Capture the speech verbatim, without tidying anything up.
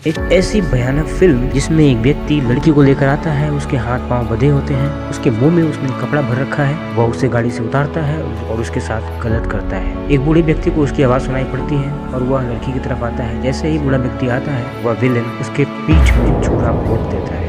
एक ऐसी भयानक फिल्म जिसमें एक व्यक्ति लड़की को लेकर आता है, उसके हाथ पांव बंधे होते हैं, उसके मुंह में उसने कपड़ा भर रखा है, वह उसे गाड़ी से उतारता है और उसके साथ गलत करता है। एक बूढ़े व्यक्ति को उसकी आवाज सुनाई पड़ती है और वह लड़की की तरफ आता है। जैसे ही बूढ़ा व्यक्ति आता है, वह विलेन उसके पीठ में छुरा भोंक देता है।